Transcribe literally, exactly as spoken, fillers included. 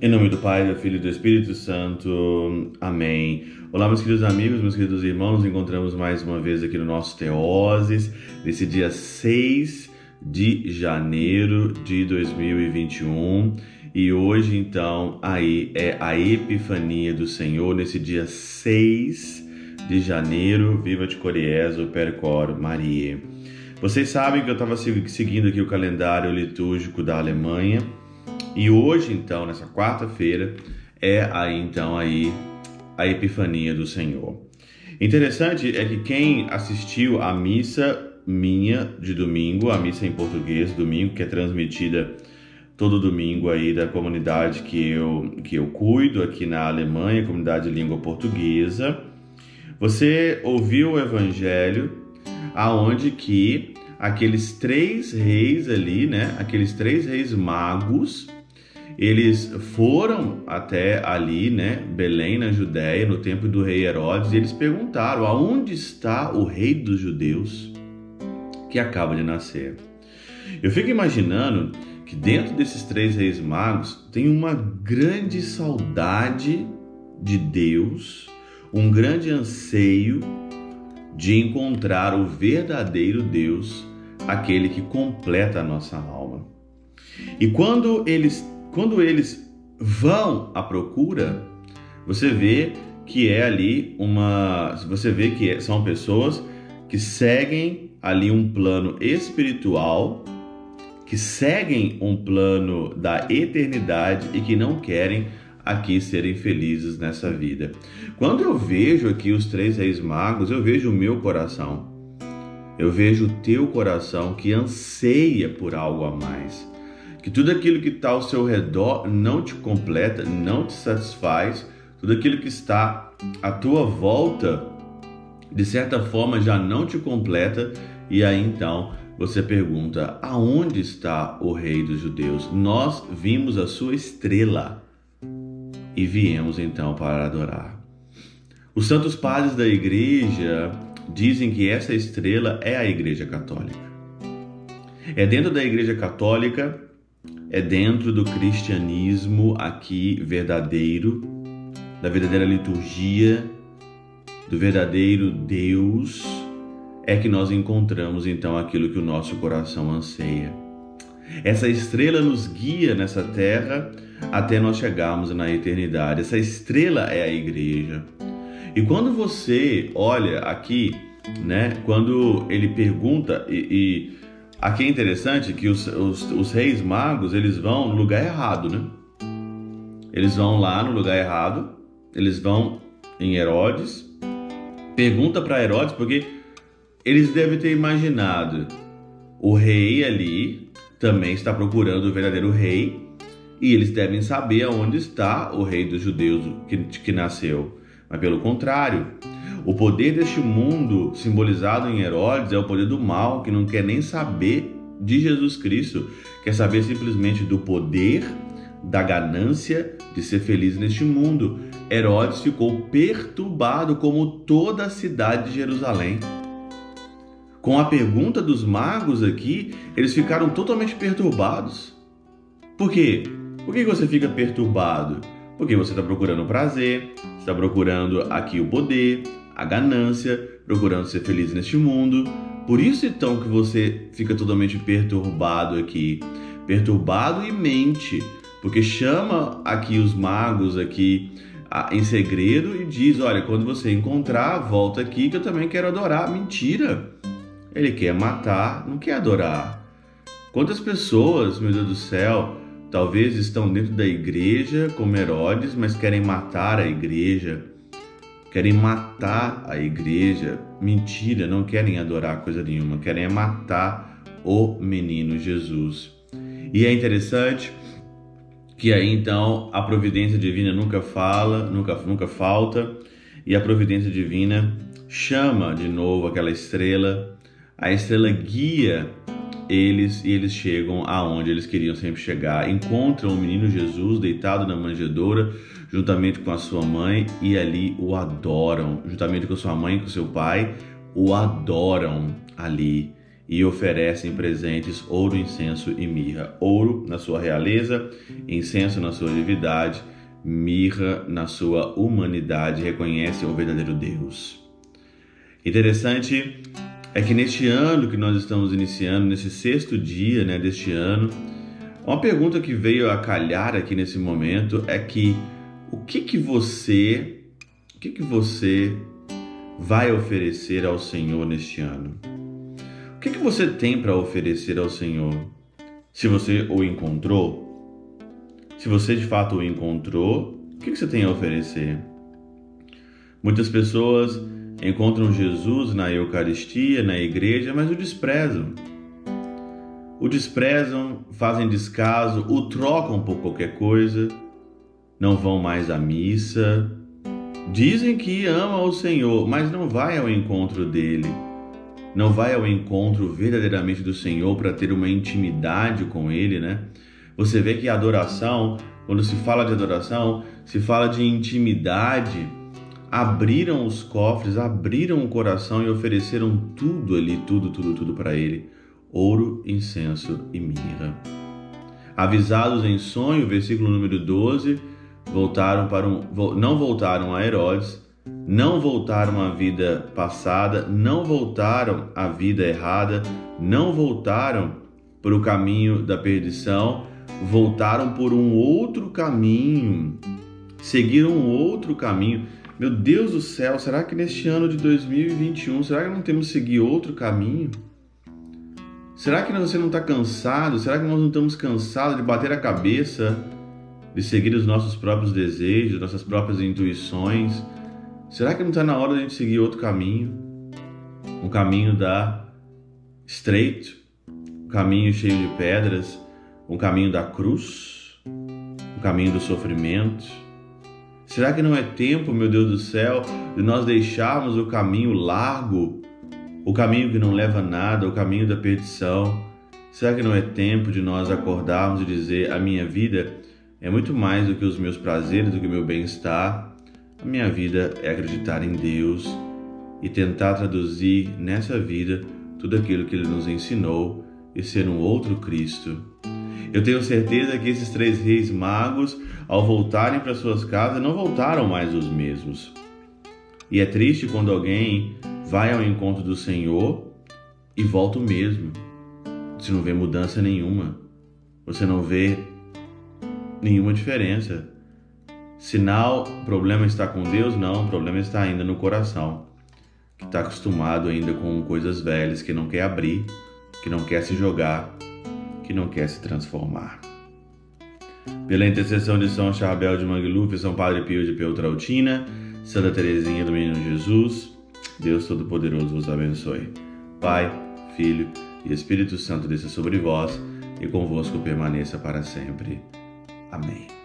Em nome do Pai, do Filho e do Espírito Santo. Amém. Olá, meus queridos amigos, meus queridos irmãos. Nos encontramos mais uma vez aqui no nosso Teoses, nesse dia seis de janeiro de dois mil e vinte e um. E hoje, então, aí é a Epifania do Senhor, nesse dia seis de janeiro. Viva de Coriezo, Percor Maria. Vocês sabem que eu estava seguindo aqui o calendário litúrgico da Alemanha. E hoje, então, nessa quarta-feira, é aí, então, aí, a Epifania do Senhor. Interessante é que quem assistiu à missa minha de domingo, a missa em português, domingo, que é transmitida todo domingo aí da comunidade que eu, que eu cuido aqui na Alemanha, comunidade de língua portuguesa, você ouviu o evangelho aonde que aqueles três reis ali, né, aqueles três reis magos, eles foram até ali, né, Belém, na Judéia, no tempo do rei Herodes, e eles perguntaram: aonde está o rei dos judeus que acaba de nascer? Eu fico imaginando que dentro desses três reis magos tem uma grande saudade de Deus, um grande anseio de encontrar o verdadeiro Deus, aquele que completa a nossa alma. E quando eles Quando eles vão à procura, você vê que é ali uma... Você vê que são pessoas que seguem ali um plano espiritual, que seguem um plano da eternidade e que não querem aqui serem felizes nessa vida. Quando eu vejo aqui os três reis magos, eu vejo o meu coração. Eu vejo o teu coração que anseia por algo a mais. Que tudo aquilo que está ao seu redor não te completa, não te satisfaz. Tudo aquilo que está à tua volta, de certa forma, já não te completa. E aí então você pergunta: aonde está o rei dos judeus? Nós vimos a sua estrela e viemos então para adorar. Os santos padres da igreja dizem que essa estrela é a Igreja Católica. É dentro da Igreja Católica, é dentro do cristianismo aqui verdadeiro, da verdadeira liturgia, do verdadeiro Deus, é que nós encontramos então aquilo que o nosso coração anseia. Essa estrela nos guia nessa terra até nós chegarmos na eternidade. Essa estrela é a igreja. E quando você olha aqui, né, quando ele pergunta e, e aqui é interessante que os, os, os reis magos, eles vão no lugar errado, né? Eles vão lá no lugar errado, eles vão em Herodes, pergunta para Herodes, porque eles devem ter imaginado, o rei ali também está procurando o verdadeiro rei, e eles devem saber aonde está o rei dos judeus que, que nasceu. Mas pelo contrário, o poder deste mundo, simbolizado em Herodes, é o poder do mal, que não quer nem saber de Jesus Cristo, quer saber simplesmente do poder, da ganância de ser feliz neste mundo. Herodes ficou perturbado, como toda a cidade de Jerusalém. Com a pergunta dos magos aqui, eles ficaram totalmente perturbados. Por quê? Por que você fica perturbado? Porque você está procurando prazer, está procurando aqui o poder, a ganância, procurando ser feliz neste mundo. Por isso então que você fica totalmente perturbado aqui, perturbado e mente, porque chama aqui os magos aqui em segredo e diz: olha, quando você encontrar, volta aqui que eu também quero adorar. Mentira! Ele quer matar, não quer adorar. Quantas pessoas, meu Deus do céu, talvez estão dentro da igreja como Herodes, mas querem matar a igreja. Querem matar a igreja. Mentira, não querem adorar coisa nenhuma. Querem matar o menino Jesus. E é interessante que aí então a providência divina nunca fala, nunca, nunca falta. E a providência divina chama de novo aquela estrela. A estrela guia eles e eles chegam aonde eles queriam sempre chegar. Encontram o menino Jesus deitado na manjedoura, juntamente com a sua mãe, e ali o adoram. Juntamente com sua mãe e com seu pai, o adoram ali. e oferecem presentes ouro, incenso e mirra. Ouro na sua realeza, incenso na sua divindade, mirra na sua humanidade, reconhece o verdadeiro Deus. Interessante é que neste ano que nós estamos iniciando, nesse sexto dia, né, deste ano, uma pergunta que veio a calhar aqui nesse momento é que o que que você, o que que você vai oferecer ao Senhor neste ano? O que que você tem para oferecer ao Senhor? Se você o encontrou, se você de fato o encontrou, o que que você tem a oferecer? Muitas pessoas encontram Jesus na Eucaristia, na igreja, mas o desprezam. O desprezam, fazem descaso, o trocam por qualquer coisa, não vão mais à missa, dizem que amam o Senhor, mas não vai ao encontro dele, não vai ao encontro verdadeiramente do Senhor para ter uma intimidade com ele, né? Você vê que a adoração, quando se fala de adoração, se fala de intimidade. Abriram os cofres, abriram o coração e ofereceram tudo ali, tudo, tudo, tudo para ele. Ouro, incenso e mirra. Avisados em sonho, versículo número doze, voltaram para um, não voltaram a Herodes, não voltaram à vida passada, não voltaram à vida errada, não voltaram para o caminho da perdição, voltaram por um outro caminho, seguiram um outro caminho. Meu Deus do céu, será que neste ano de dois mil e vinte e um, será que não temos que seguir outro caminho? Será que você não está cansado? Será que nós não estamos cansados de bater a cabeça, de seguir os nossos próprios desejos, nossas próprias intuições? Será que não está na hora de a gente seguir outro caminho? Um caminho da estreito, um caminho cheio de pedras, um caminho da cruz, um caminho do sofrimento. Será que não é tempo, meu Deus do céu, de nós deixarmos o caminho largo, o caminho que não leva a nada, o caminho da perdição? Será que não é tempo de nós acordarmos e dizer: a minha vida é muito mais do que os meus prazeres, do que o meu bem-estar? A minha vida é acreditar em Deus e tentar traduzir nessa vida tudo aquilo que Ele nos ensinou e ser um outro Cristo. Eu tenho certeza que esses três reis magos, ao voltarem para suas casas, não voltaram mais os mesmos. E é triste quando alguém vai ao encontro do Senhor e volta o mesmo. Você não vê mudança nenhuma. Você não vê nenhuma diferença. Sinal, o problema está com Deus? Não, o problema está ainda no coração, que está acostumado ainda com coisas velhas, que não quer abrir, que não quer se jogar, que não quer se transformar. Pela intercessão de São Charbel de Mangluf, São Padre Pio de Peltrautina, Santa Teresinha do Menino Jesus, Deus Todo-Poderoso vos abençoe. Pai, Filho e Espírito Santo desça sobre vós e convosco permaneça para sempre. Amém.